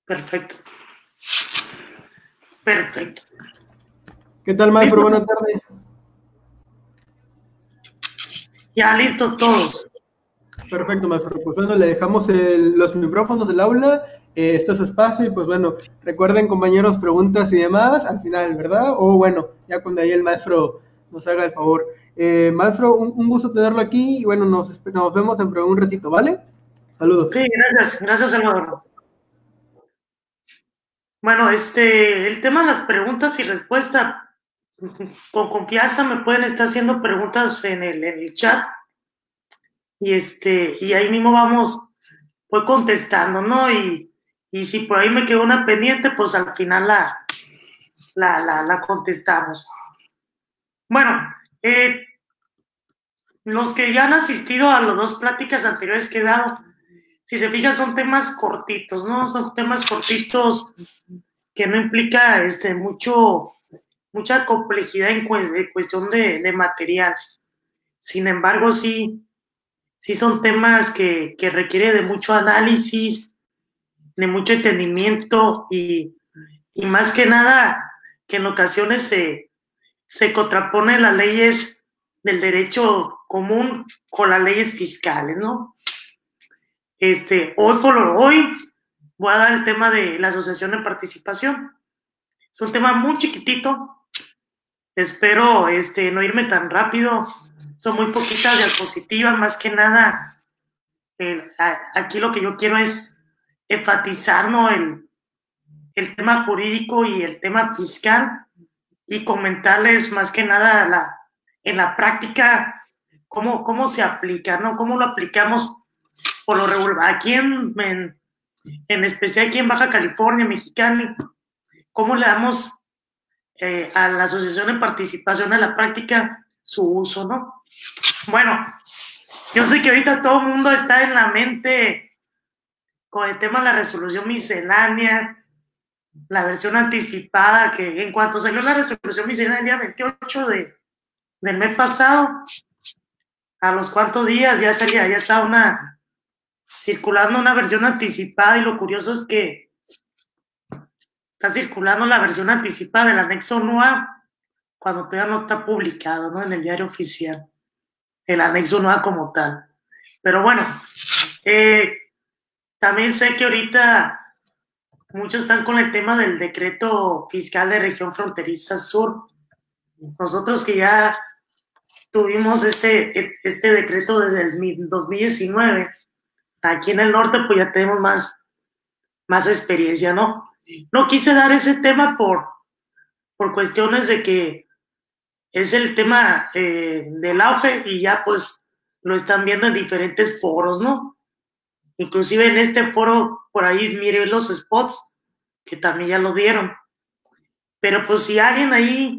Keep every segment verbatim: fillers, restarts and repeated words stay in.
Perfecto. Perfecto. ¿Qué tal, maestro? Buenas tardes. Ya listos todos. Perfecto, maestro. Pues bueno, le dejamos el, los micrófonos del aula. Eh, este es su espacio y pues bueno, recuerden, compañeros, preguntas y demás al final, ¿verdad? O bueno, ya cuando ahí el maestro nos haga el favor. Eh, maestro, un, un gusto tenerlo aquí y bueno, nos, nos vemos dentro de un ratito, ¿vale? Saludos. Sí, gracias. Gracias, Salvador. Bueno, este, el tema de las preguntas y respuestas, con confianza me pueden estar haciendo preguntas en el, en el chat y este, y ahí mismo vamos, voy contestando, ¿no? Y, y si por ahí me quedó una pendiente, pues al final la, la, la, la contestamos. Bueno, eh, los que ya han asistido a las dos pláticas anteriores que he dado, si se fijan, son temas cortitos, ¿no? Son temas cortitos que no implica este, mucho, mucha complejidad en cuestión de, de material. Sin embargo, sí, sí son temas que, que requieren de mucho análisis, de mucho entendimiento y, y más que nada que en ocasiones se, se contraponen las leyes del derecho común con las leyes fiscales, ¿no? Este, hoy por hoy voy a dar el tema de la asociación de participación. Es un tema muy chiquitito. Espero este, no irme tan rápido. Son muy poquitas diapositivas, más que nada. Eh, aquí lo que yo quiero es enfatizar, ¿no? el, el tema jurídico y el tema fiscal y comentarles más que nada la, en la práctica cómo, cómo se aplica, ¿no? Cómo lo aplicamos por lo regular. Aquí en, en, en especial aquí en Baja California, Mexicali, cómo le damos eh, a la asociación de participación a la práctica su uso, ¿no? Bueno, yo sé que ahorita todo el mundo está en la mente con el tema de la resolución miscelánea, la versión anticipada, que en cuanto salió la resolución miscelánea el día veintiocho de, del mes pasado, a los cuantos días ya salía, ya estaba una, circulando una versión anticipada y lo curioso es que está circulando la versión anticipada del anexo N U A cuando todavía no está publicado, ¿no? En el diario oficial, el anexo N U A como tal. Pero bueno, eh, también sé que ahorita muchos están con el tema del decreto fiscal de región fronteriza sur. Nosotros que ya tuvimos este, este decreto desde el dos mil diecinueve, aquí en el norte pues ya tenemos más, más experiencia, ¿no? No quise dar ese tema por, por cuestiones de que es el tema eh, del auge y ya pues lo están viendo en diferentes foros, ¿no? Inclusive en este foro, por ahí miré los spots, que también ya lo vieron. Pero pues si alguien ahí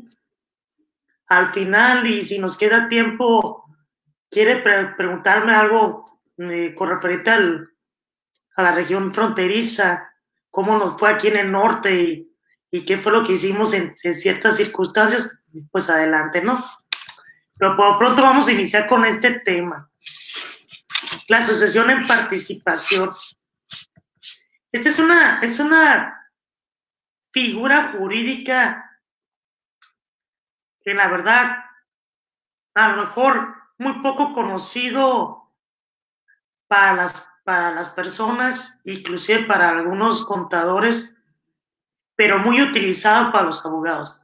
al final y si nos queda tiempo quiere pre preguntarme algo eh, con referente al, a la región fronteriza, cómo nos fue aquí en el norte y, y qué fue lo que hicimos en, en ciertas circunstancias, pues adelante, ¿no? Pero por lo pronto vamos a iniciar con este tema. La asociación en participación. Esta es una, es una figura jurídica que la verdad a lo mejor muy poco conocido para las, para las personas, inclusive para algunos contadores, pero muy utilizado para los abogados.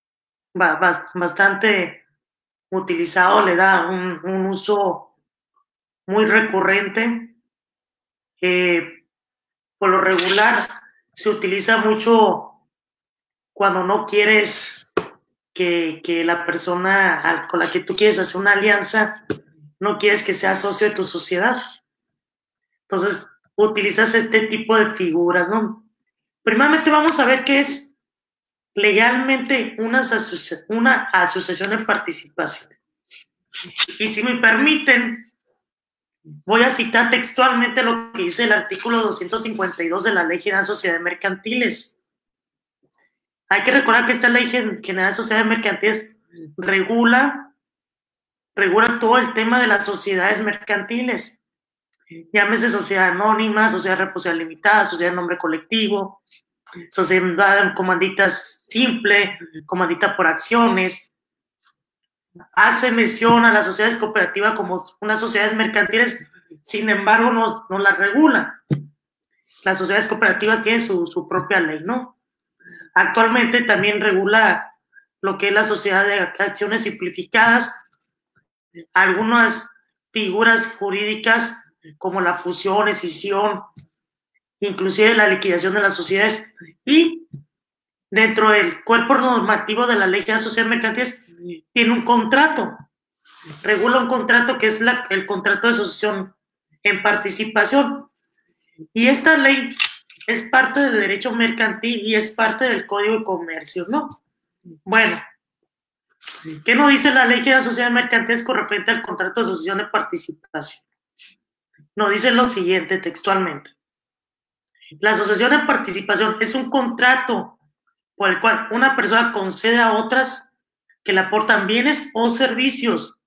Bastante utilizado, le da un, un uso muy recurrente. Eh, por lo regular se utiliza mucho cuando no quieres que, que la persona con la que tú quieres hacer una alianza, no quieres que sea socio de tu sociedad. Entonces, utilizas este tipo de figuras, ¿no? Primeramente vamos a ver qué es legalmente una, asocia una asociación de participación. Y si me permiten, voy a citar textualmente lo que dice el artículo doscientos cincuenta y dos de la Ley General de Sociedades Mercantiles. Hay que recordar que esta Ley General de Sociedades Mercantiles regula, regula todo el tema de las sociedades mercantiles. Llámese sociedad anónima, sociedad responsabilidad limitada, sociedad de nombre colectivo, sociedad comandita simple, comandita por acciones. Hace mención a las sociedades cooperativas como unas sociedades mercantiles, sin embargo no, no las regula. Las sociedades cooperativas tienen su, su propia ley, ¿no? Actualmente también regula lo que es la sociedad de acciones simplificadas, algunas figuras jurídicas como la fusión, escisión, inclusive la liquidación de las sociedades, y dentro del cuerpo normativo de la ley de sociedades mercantiles tiene un contrato, regula un contrato que es la, el contrato de asociación en participación, y esta ley es parte del derecho mercantil y es parte del Código de Comercio, ¿no? Bueno, ¿qué nos dice la ley de las sociedades mercantiles con referente al contrato de asociación de participación? Nos dice lo siguiente textualmente. La asociación de participación es un contrato por el cual una persona concede a otras que le aportan bienes o servicios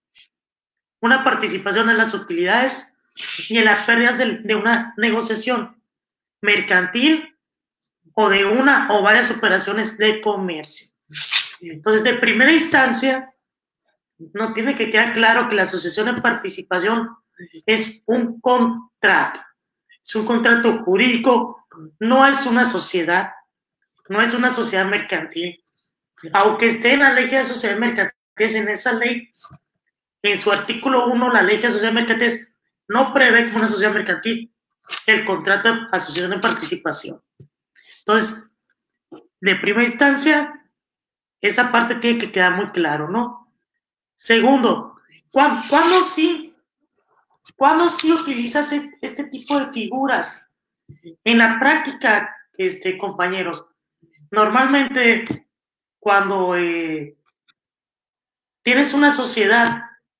una participación en las utilidades y en las pérdidas de, de una negociación mercantil o de una o varias operaciones de comercio. Entonces, de primera instancia, nos tiene que quedar claro que la asociación de participación es un contrato, es un contrato jurídico, no es una sociedad, no es una sociedad mercantil. Aunque esté en la ley de sociedades mercantiles, en esa ley, en su artículo uno, la ley de sociedades mercantiles no prevé como una sociedad mercantil el contrato de asociación de participación. Entonces, de primera instancia, esa parte tiene que quedar muy claro, ¿no? Segundo, ¿cuándo, ¿cuándo sí? ¿Cuándo sí utilizas este tipo de figuras? En la práctica, este, compañeros, normalmente cuando eh, tienes una sociedad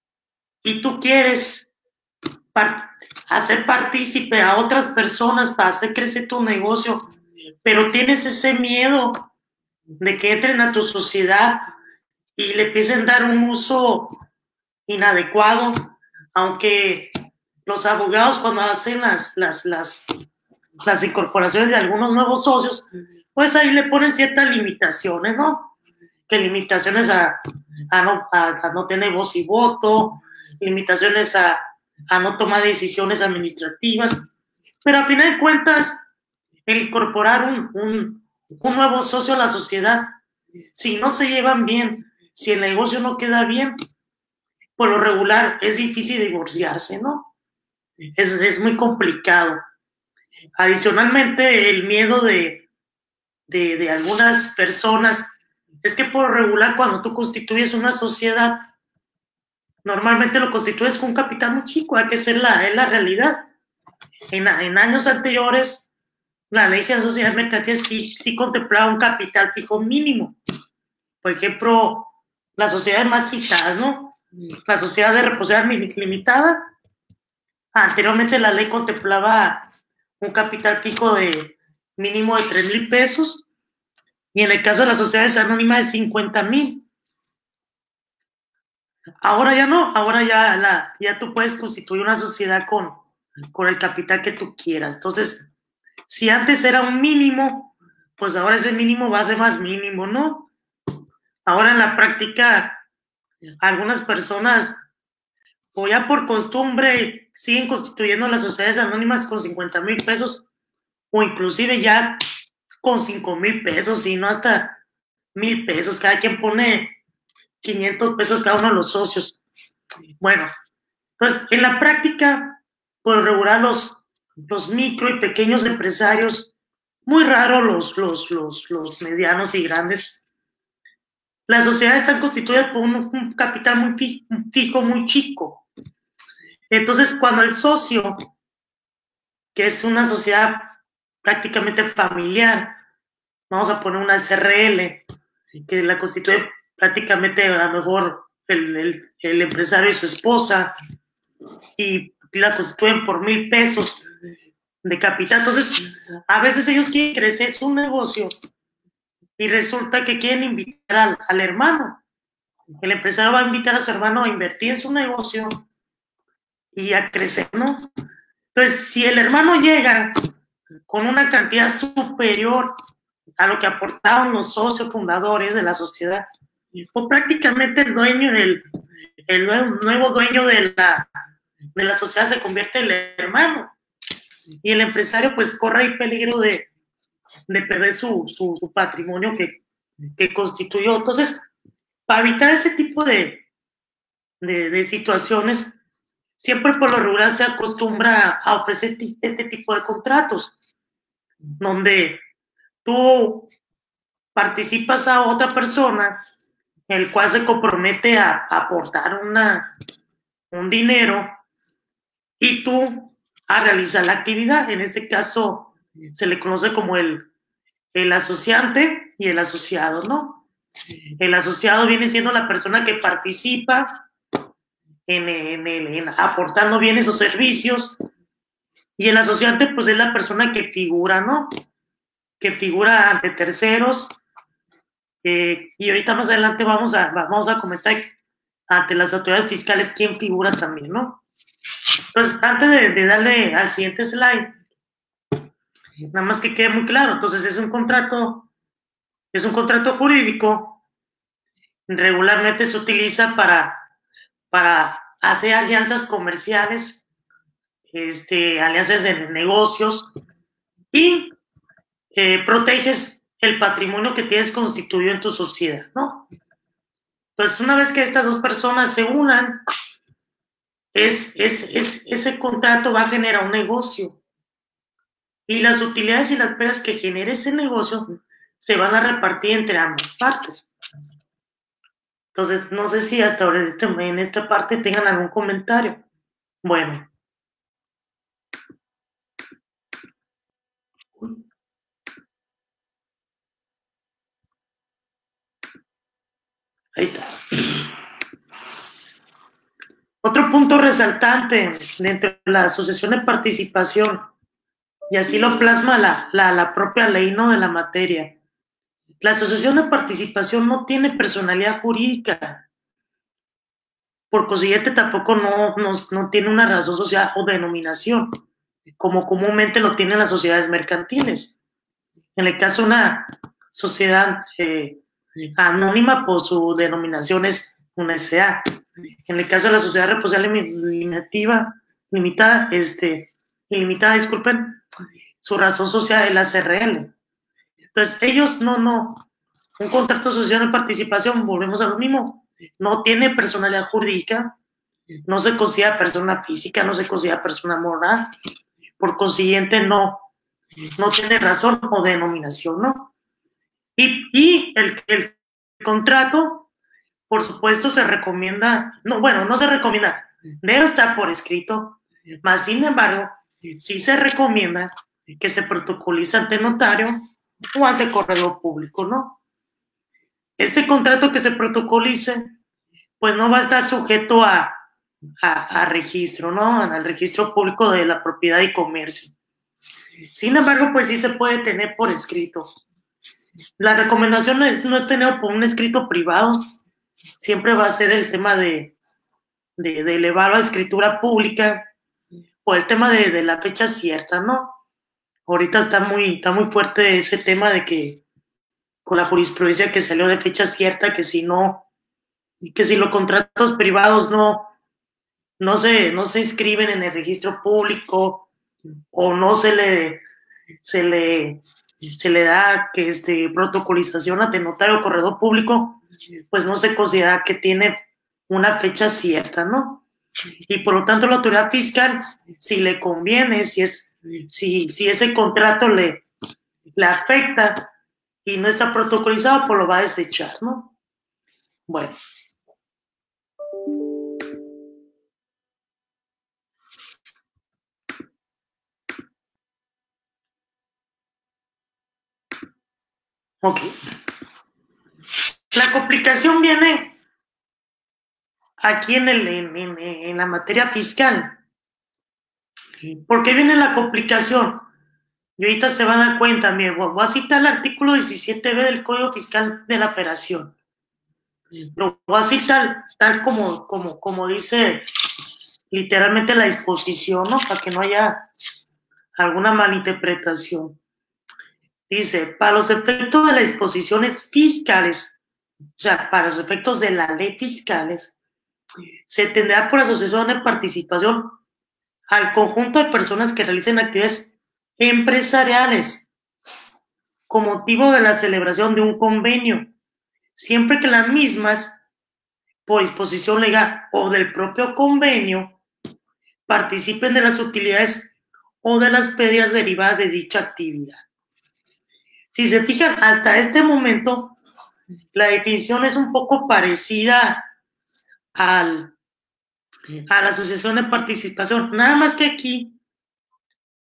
y tú quieres part hacer partícipe a otras personas para hacer crecer tu negocio, pero tienes ese miedo de que entren a tu sociedad y le empiecen a dar un uso inadecuado, aunque los abogados cuando hacen las, las, las, las incorporaciones de algunos nuevos socios, pues ahí le ponen ciertas limitaciones, ¿no? Que limitaciones a, a, no, a, a no tener voz y voto, limitaciones a, a no tomar decisiones administrativas, pero a final de cuentas, el incorporar un, un, un nuevo socio a la sociedad, si no se llevan bien, si el negocio no queda bien, por lo regular es difícil divorciarse, ¿no? Es, es muy complicado. Adicionalmente, el miedo de, de, de algunas personas es que por regular cuando tú constituyes una sociedad, normalmente lo constituyes con un capital muy chico, hay que ser la, es la realidad. En, en años anteriores, la ley de sociedades mercantiles sí, sí contemplaba un capital fijo mínimo. Por ejemplo, las sociedades más citadas, ¿no? La sociedad de responsabilidad limitada, anteriormente la ley contemplaba un capital fijo de mínimo de tres mil pesos y en el caso de las sociedades anónimas de cincuenta mil. Ahora ya no, ahora ya, la, ya tú puedes constituir una sociedad con, con el capital que tú quieras. Entonces, si antes era un mínimo, pues ahora ese mínimo va a ser más mínimo, ¿no? Ahora en la práctica, algunas personas, o ya por costumbre, siguen constituyendo las sociedades anónimas con cincuenta mil pesos, o inclusive ya con cinco mil pesos, y no hasta mil pesos. Cada quien pone quinientos pesos cada uno de los socios. Bueno, pues en la práctica, por regular los, los micro y pequeños empresarios, muy raro los, los, los, los medianos y grandes, las sociedades están constituidas por un, un capital muy fijo, fijo, muy chico. Entonces, cuando el socio, que es una sociedad prácticamente familiar, vamos a poner una S R L, que la constituye prácticamente a lo mejor el, el, el empresario y su esposa, y la constituyen por mil pesos de capital. Entonces, a veces ellos quieren crecer su negocio y resulta que quieren invitar al, al hermano. El empresario va a invitar a su hermano a invertir en su negocio y a crecer, ¿no? Entonces, si el hermano llega con una cantidad superior a lo que aportaban los socios fundadores de la sociedad, pues prácticamente el dueño, el, el nuevo dueño de la, de la sociedad se convierte en el hermano. Y el empresario pues corre el peligro de, de perder su, su, su patrimonio que, que constituyó. Entonces, para evitar ese tipo de, de, de situaciones, siempre por lo regular se acostumbra a ofrecer este tipo de contratos, donde tú participas a otra persona, el cual se compromete a, a aportar una, un dinero y tú a realizar la actividad. En este caso se le conoce como el, el asociante y el asociado, ¿no? El asociado viene siendo la persona que participa en, en, en, en aportando bienes o servicios, y el asociante pues es la persona que figura, ¿no? Que figura ante terceros, eh, y ahorita más adelante vamos a, vamos a comentar ante las autoridades fiscales quién figura también, ¿no? Entonces, antes de, de darle al siguiente slide, nada más que quede muy claro, entonces es un contrato, es un contrato jurídico, regularmente se utiliza para, para hacer alianzas comerciales, este, alianzas de negocios, y eh, proteges el patrimonio que tienes constituido en tu sociedad, ¿no? Entonces, una vez que estas dos personas se unan, es, es, es, ese contrato va a generar un negocio. Y las utilidades y las pérdidas que genere ese negocio se van a repartir entre ambas partes. Entonces, no sé si hasta ahora este, en esta parte tengan algún comentario. Bueno. Ahí está. Otro punto resaltante dentro de la asociación de participación, y así lo plasma la, la, la propia ley, ¿no?, de la materia. La asociación de participación no tiene personalidad jurídica. Por consiguiente, tampoco no, no, no tiene una razón social o denominación, como comúnmente lo tienen las sociedades mercantiles. En el caso de una sociedad eh, anónima, pues su denominación es una S A. En el caso de la sociedad responsable limitativa, limitada, este, ilimitada, disculpen, su razón social es la C R L. Entonces, ellos no, no, un contrato social de participación, volvemos a lo mismo, no tiene personalidad jurídica, no se considera persona física, no se considera persona moral, por consiguiente no, no tiene razón o denominación, ¿no? Y, y el, el contrato, por supuesto, se recomienda, no, bueno, no se recomienda, debe estar por escrito, mas sin embargo, sí se recomienda que se protocolice ante notario o ante correo público, ¿no? Este contrato que se protocolice, pues no va a estar sujeto a, a, a registro, ¿no? Al registro público de la propiedad y comercio. Sin embargo, pues sí se puede tener por escrito. La recomendación es no tener por un escrito privado, siempre va a ser el tema de, de, de elevar la escritura pública o el tema de, de la fecha cierta, ¿no? Ahorita está muy, está muy fuerte ese tema de que con la jurisprudencia que salió de fecha cierta, que si no, que si los contratos privados no, no se, no se inscriben en el registro público o no se le, se le, se le da que este, protocolización ante notario o corredor público, pues no se considera que tiene una fecha cierta, ¿no? Y por lo tanto la autoridad fiscal, si le conviene, si, es, si, si ese contrato le, le afecta y no está protocolizado, pues lo va a desechar, ¿no? Bueno. Ok. La complicación viene aquí en, el, en, en, en la materia fiscal. ¿Por qué viene la complicación? Y ahorita se van a dar cuenta, mire, voy a citar el artículo diecisiete B del Código Fiscal de la Federación. Lo voy a citar tal como, como, como dice literalmente la disposición, ¿no? Para que no haya alguna malinterpretación. Dice, para los efectos de las disposiciones fiscales, o sea, para los efectos de la ley fiscales, se tendrá por asociación de participación al conjunto de personas que realicen actividades empresariales con motivo de la celebración de un convenio, siempre que las mismas, por disposición legal o del propio convenio, participen de las utilidades o de las pérdidas derivadas de dicha actividad. Si se fijan, hasta este momento, la definición es un poco parecida al, a la asociación de participación, nada más que aquí